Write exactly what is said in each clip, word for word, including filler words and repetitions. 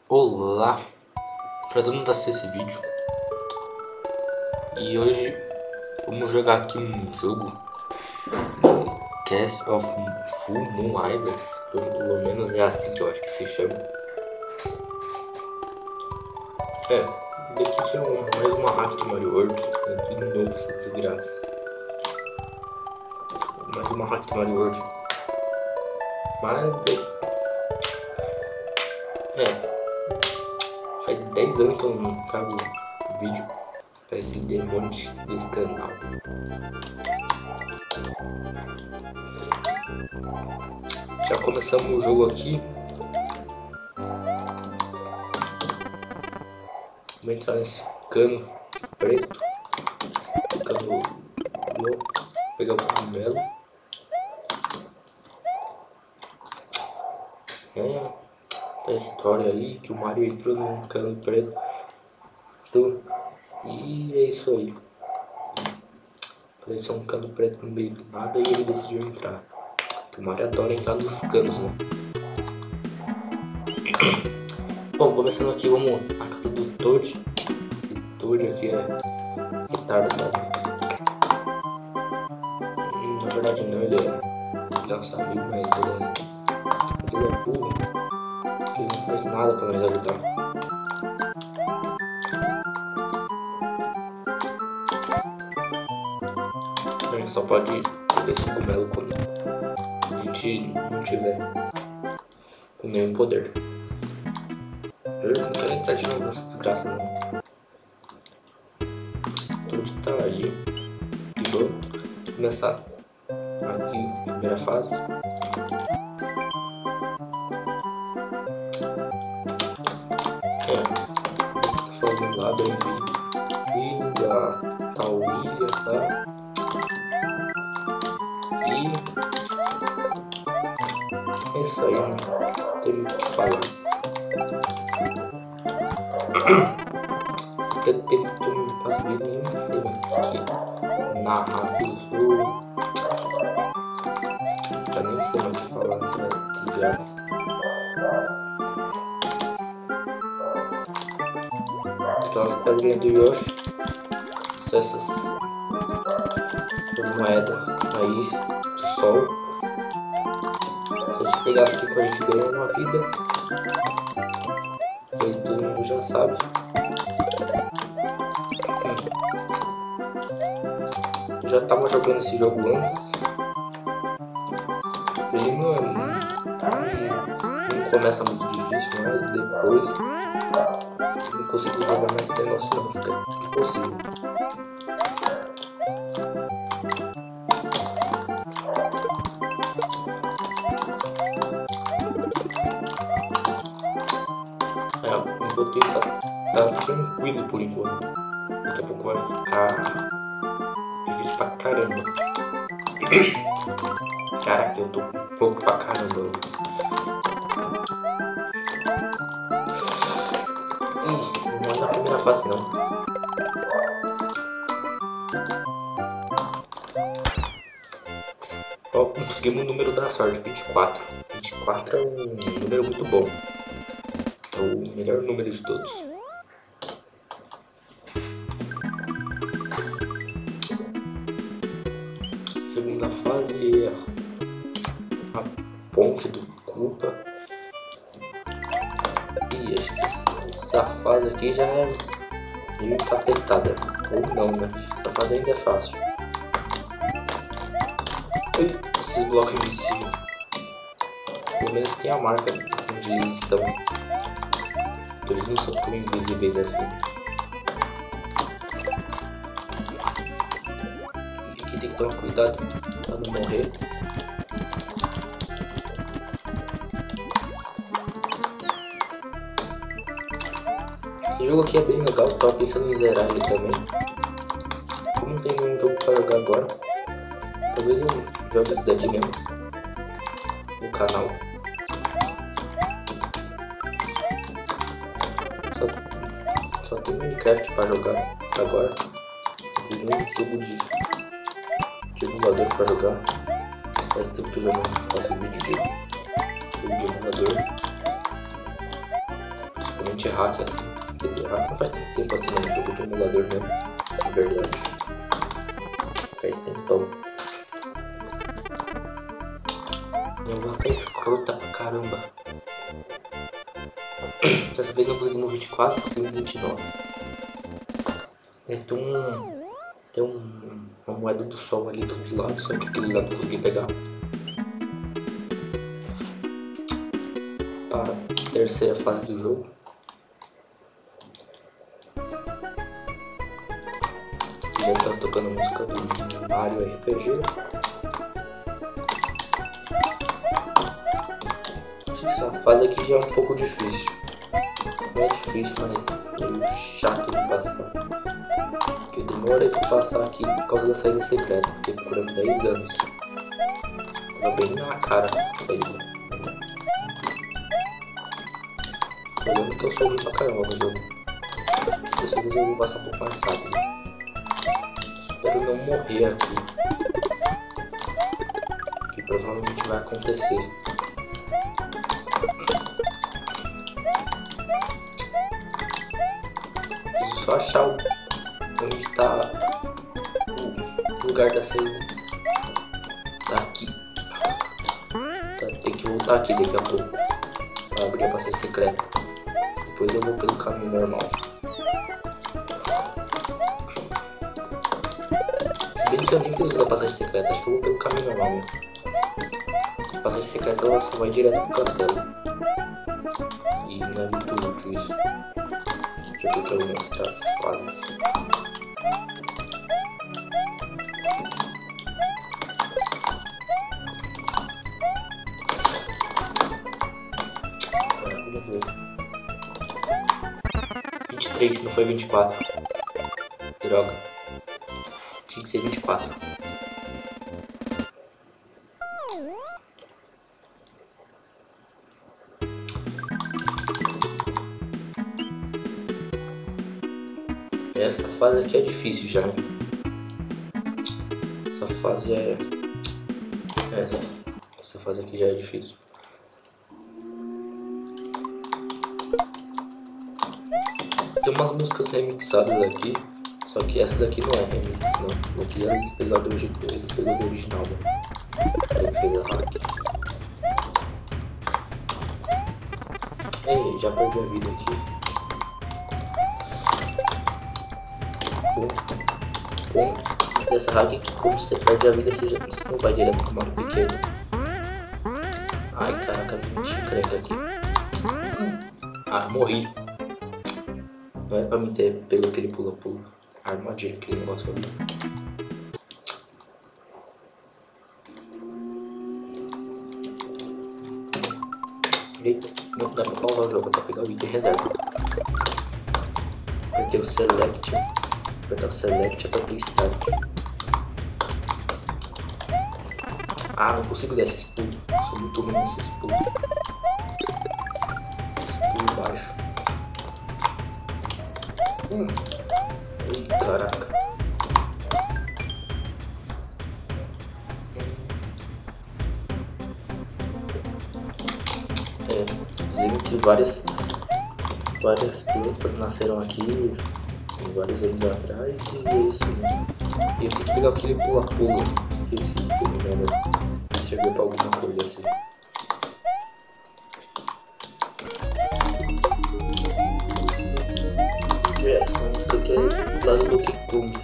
Olá pra todo mundo assistir esse vídeo. E hoje vamos jogar aqui um jogo, Cast of Full Moon Island. Pelo menos é assim que eu acho que se chama. É, daqui tinha um, mais uma hack de Mario World. Aqui de novo essa desgraça. Mais uma hack de Mario World. Mas é. Faz dez anos que eu não trago vídeo pra esse demônio desse canal. Já começamos o jogo aqui. Vamos entrar nesse cano preto. Esse cano louco. Pegar o cogumelo. É. A história aí que o Mario entrou num cano preto. Então, e é isso aí. Pareceu um cano preto no meio do nada e ele decidiu entrar. Porque o Mario adora entrar nos canos, né? Bom, começando aqui, vamos na casa do Toad. Esse Toad aqui é retardado. Hum, na verdade não, ele é nosso amigo, mas ele é, mas ele é burro. Ele não faz nada pra nos ajudar. A gente só pode pegar esse cogumelo quando a gente não tiver com nenhum poder. Eu não quero entrar de novo nessa desgraça não. Tudo tá aí. E vou começar aqui a primeira fase. É, tá falando lá, bem-vindo a tal ilha, tá? E é isso aí, não tem muito o que falar. Tanto tempo que eu não faço vídeo, nem sei, mano, que narrar eu sou. Já nem sei mais o que falar nessa desgraça. Aquelas pedrinhas do Yoshi, são essas, essas moedas aí do sol. Se a gente pegar cinco, a gente ganha uma vida. E aí todo mundo já sabe. Hum. Eu já tava jogando esse jogo antes. Ele não, é, não, não começa muito difícil, mas depois não consigo jogar mais esse negócio não, fica impossível. É, enquanto isso tá, tá tranquilo por enquanto. Daqui a pouco vai ficar difícil pra caramba. Caraca, eu tô pouco pra caramba. Ih, não é na primeira fase não. Ó, conseguimos o número da sorte, vinte e quatro. vinte e quatro é um número muito bom. É o melhor número de todos. Segunda fase é a ponte do Koopa. E acho que essa fase aqui já é meio encapetada. Ou não, né? Acho que essa fase ainda é fácil. E esses blocos invisíveis. Pelo menos tem a marca onde eles estão. Eles não são tão invisíveis assim. E aqui tem que tomar cuidado pra não morrer. Esse jogo aqui é bem legal, tava pensando em zerar ele também. Como não tem nenhum jogo pra jogar agora, talvez eu jogue esse daqui mesmo no canal. Só, só tem Minecraft pra jogar agora. Não tem nenhum jogo de, de emulador pra jogar. Faz tempo que eu já não faço vídeo de jogo de emulador. Totalmente hack assim. Quer dizer, hack não faz tanto tempo assim, né? Jogo de emulador mesmo. De verdade. Faz tempão. Minha voz tá escrota pra caramba. Dessa vez não conseguimos vinte e quatro, conseguimos vinte e nove. É, tem um... Tem um, uma moeda do sol ali do outro lado, só que aquele lado eu consegui pegar. Para a terceira fase do jogo. Já tá tocando a música do Mario R P G. Acho que essa fase aqui já é um pouco difícil. Não é difícil, mas é meio chato de passar. Porque eu demorei pra passar aqui por causa da saída secreta. Fiquei procurando dez anos. Tava bem na cara a saída. Eu lembro que eu sou ruim pra caramba no jogo. Dessa vez eu vou passar um pouco mais rápido. Espero não morrer aqui. Que provavelmente vai acontecer. Preciso só achar onde tá o lugar da saída. Tá aqui. Tá, tem que voltar aqui daqui a pouco. Pra abrir a passagem secreta. Depois eu vou pelo caminho normal. Se bem que eu nem preciso da passagem secreta, acho que eu vou pelo caminho normal mesmo. A passagem secreta ela só vai direto pro castelo. E não é muito útil isso. Deixa eu ver que eu vou mostrar as fases. Ah, vamos ver. vinte e três, não foi vinte e quatro. Droga. Tinha que ser vinte e quatro. Essa fase aqui é difícil já. Essa fase é... é... Essa fase aqui já é difícil. Tem umas músicas remixadas aqui. Só que essa daqui não é remix, não. Aqui eles pegaram do, eles pegaram do original, né? Ele fez a hack. Ei, já perdi a vida aqui. Bom, bom dessa hack é que como você perde a vida, você, já, você não vai direto pro modo pequeno. Ai, caraca, me encrenca aqui. Ah, morri. Não era pra mim ter pego aquele pula-pula. Armadilha, aquele negócio ali. Eita, não dá pra pausar o jogo, dá pra pegar o item reserva. Apertei o select, apertar o select, apertei start. Ah, não consigo dar esses pulos, sou muito ruim nesses pulos. Esse pulo baixo. Hum. Ih, caraca. É, dizem que várias, várias plantas nasceram aqui vários anos atrás e é isso, né? E eu tenho que pegar aquele pula-pula. Esqueci, pelo menos. Se serviu pra alguma coisa assim. Essa música aqui é lá do Donkey Kong.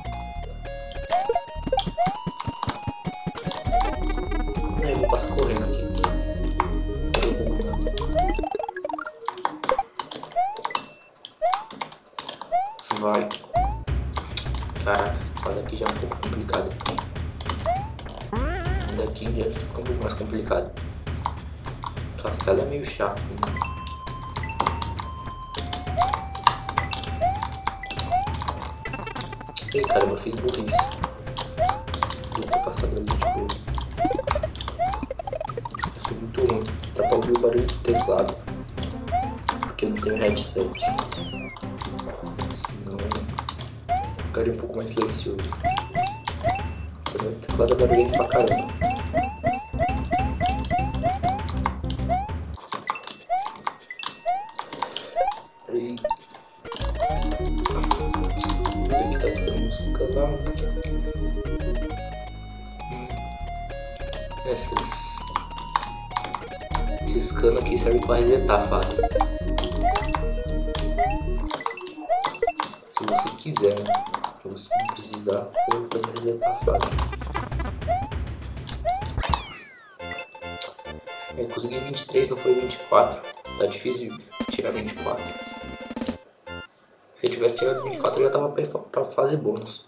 Eu vou passar correndo aqui. Vai. Caraca, essa fase aqui já é um pouco complicada. Daqui em diante fica um pouco mais complicado. O castelo é meio chato, né? Ei, caramba, eu fiz burrice. Eu tô passando ali, tipo... Eu sou muito ruim. Dá pra ouvir o barulho do teclado. Porque eu não tenho headset. Senão... ficaria um pouco mais silencioso. O teclado é barulhento pra caramba. Esses canos aqui servem para resetar a fase. Se você quiser, né? Se você não precisar, você pode resetar a fase. Eu consegui vinte e três, não foi vinte e quatro. Tá difícil tirar vinte e quatro. Se eu tivesse tirado vinte e quatro, eu já tava pra fase bônus.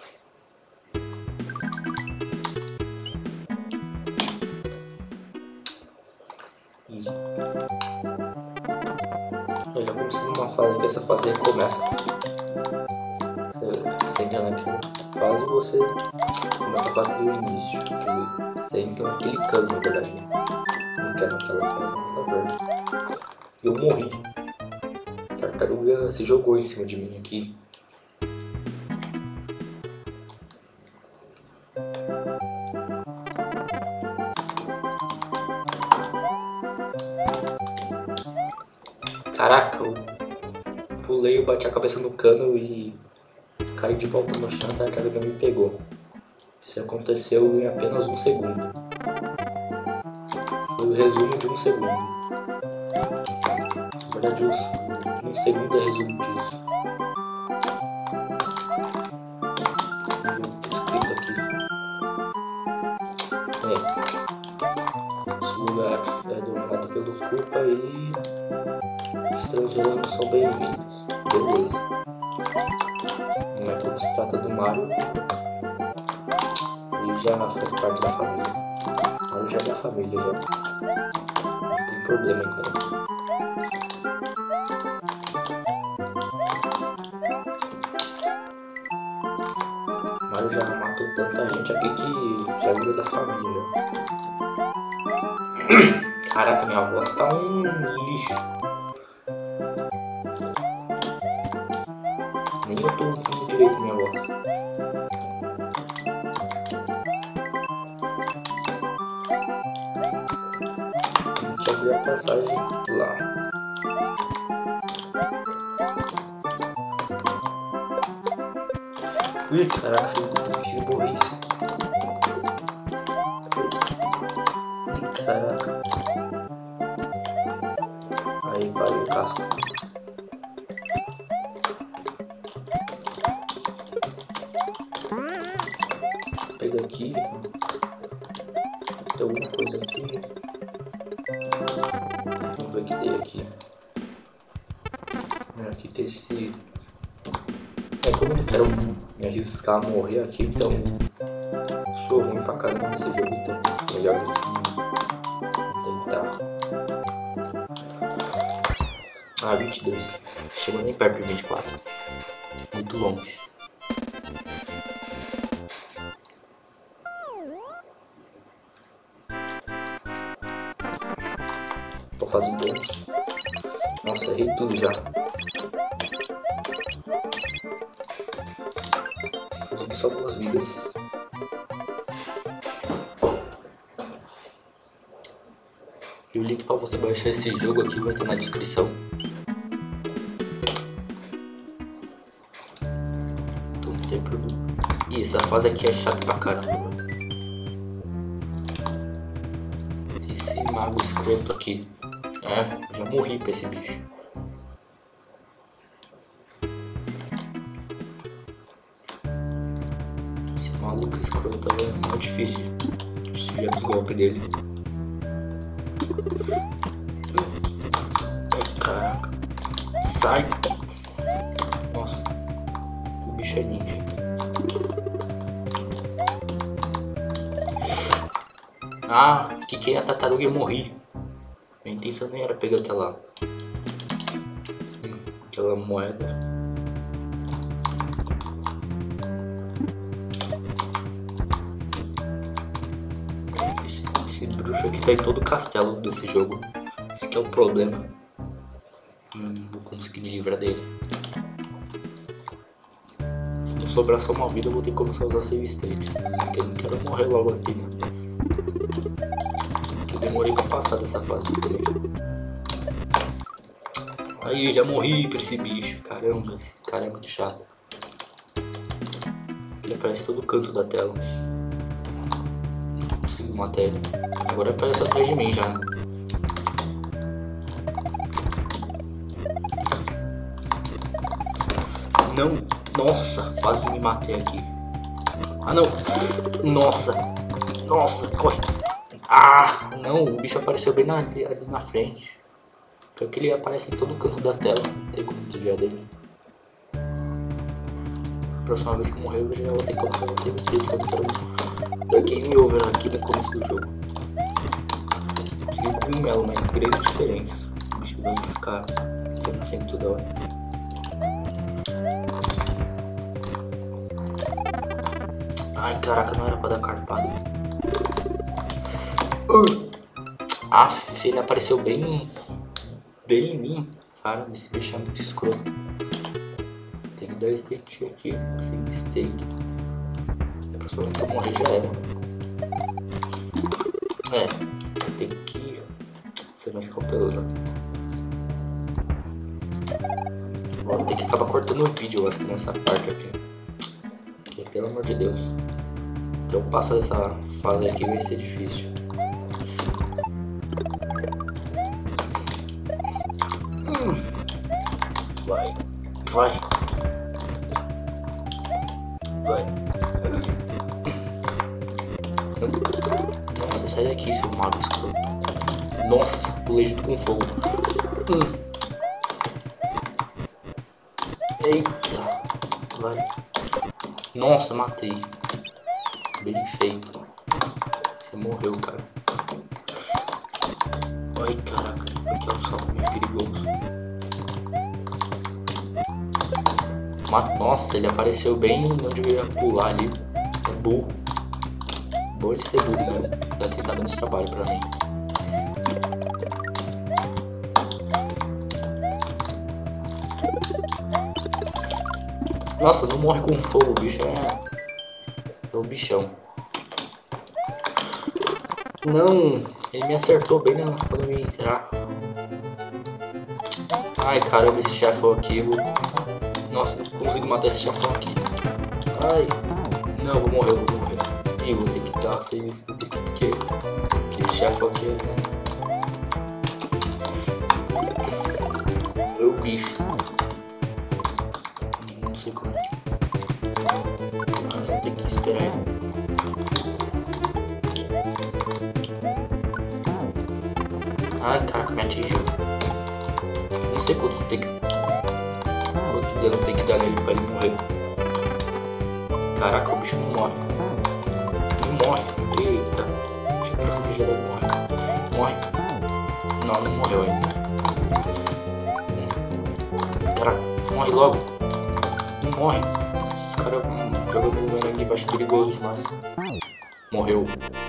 Eu já comecei numa fase que essa fase recomeça. Você entra naquela fase e você começa a fase do início. Você entra naquele cano, na verdade. Não quer naquela fase, na verdade. Eu morri. A tartaruga se jogou em cima de mim aqui. Caraca, eu pulei, eu bati a cabeça no cano e caí de volta no chão, a tartaruga me pegou. Isso aconteceu em apenas um segundo. Foi o resumo de um segundo. Na verdade, um segundo é resumo disso. Tá escrito aqui. É. Esse lugar é dominado pelos culpa e estrangeiros não são bem-vindos. Beleza. Não é como se trata do Mario. Ele já faz parte da família. O Mario já é da família já. Não tem problema com ele. O Mario já matou tanta gente aqui que já virou da família. Caraca, minha voz tá um lixo. Nem eu tô ouvindo direito minha voz. A gente abriu a passagem lá. Ui, caraca, fiz, fiz burrice. Ui, caraca. Aí, parei o casco. Pega aqui. Tem alguma coisa aqui. Vamos ver o que tem aqui. Aqui tem esse... É, como eu não quero me arriscar a morrer aqui, então sou ruim pra caramba nesse jogo, então melhor tentar. Ah, vinte e dois. Chegou nem perto de vinte e quatro. Muito longe. Tô fazendo bônus. Nossa, errei tudo já. Consegui só duas vidas. E o link para você baixar esse jogo aqui vai estar na descrição. Então não tem problema. E essa fase aqui é chata pra caramba. Tem esse mago escroto aqui. É, já morri pra esse bicho. Esse maluco escroto é muito difícil de desviar dos golpes dele. Ai, caraca. Sai! Nossa, o bicho é ninja. Ah, quiquei a tartaruga e morri. Minha intenção nem era pegar aquela aquela moeda. Esse, esse bruxo aqui tá em todo o castelo desse jogo. Esse aqui é o problema. Não vou conseguir me livrar dele. Se não sobrar só uma vida, eu vou ter que começar a usar save state. Porque eu não quero morrer logo aqui, né? Eu demorei pra passar dessa fase também. Aí, já morri pra esse bicho. Caramba, esse cara é muito chato. Ele aparece todo canto da tela. Não consigo matar ele. Agora aparece atrás de mim já. Não, nossa, quase me matei aqui. Ah não, nossa, nossa, corre. Ah, não, o bicho apareceu bem na, ali, ali na frente. Porque ele aparece em todo canto da tela, não tem como desviar dele. Próxima vez que eu morrer eu já vou ter que colocar o save state, que eu quero dar game over aqui no começo do jogo. Consegui um cogumelo, mas grande diferença. O bicho vai ficar cem por cento toda hora. Ai caraca, não era pra dar carpado. Uh. Aff, ele apareceu bem, bem em mim. Cara, esse bicho é muito escroto. Tem que dar state aqui, sem state. A próxima vez que eu morrer já era. É, tem que ser mais cauteloso. Vou ter que acabar cortando o vídeo, eu acho, nessa parte aqui. Porque, pelo amor de Deus. Então passar dessa fase aqui vai ser difícil. Hum. Vai, vai. Vai. Nossa, sai daqui, seu mago escroto. Nossa, pulei junto com fogo. Hum. Eita, vai. Nossa, matei. Bem feito. Você morreu, cara. Ai, caraca, aqui é um salto meio perigoso. Nossa, ele apareceu bem onde eu ia pular ali. É burro. Bom ele ser burro mesmo. Assim tá dando trabalho pra mim. Nossa, não morre com fogo, o bicho é... é o bichão. Não, ele me acertou bem na... quando eu ia entrar. Ai, caramba, esse chefão aqui... Eu... Nossa, não consigo matar esse chefão aqui. Ai, não, eu vou morrer, eu vou morrer. Ih, vou ter que dar serviço, vou ter que... que, que esse chefão aqui é... é o bicho. Não sei como é que... Ah, não, tem que esperar ele. Ai, caraca, me atingiu. Não sei quanto tem que... quanto dano tem que dar nele pra ele morrer. Caraca, o bicho não morre. Não morre. Eita. Acho que o bicho já deve morrer. Morre. Não, não morreu ainda. Caraca, morre logo. Não morre. Esse cara hum, jogando um veneno aqui embaixo, perigoso demais. Morreu.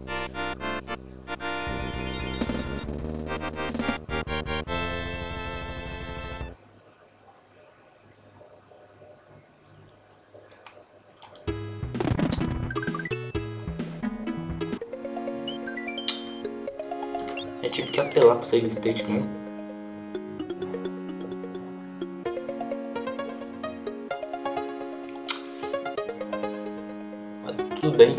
Eu tive que apelar pro save state mesmo. Mas tudo bem.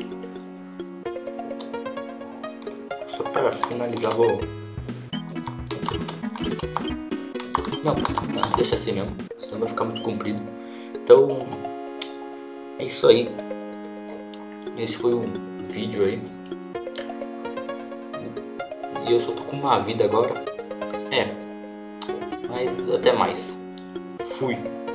Só pra finalizar, vou... Não, não, deixa assim mesmo. Senão vai ficar muito comprido. Então, é isso aí. Esse foi um vídeo aí. E eu só tô com uma vida agora. É. Mas até mais. Fui.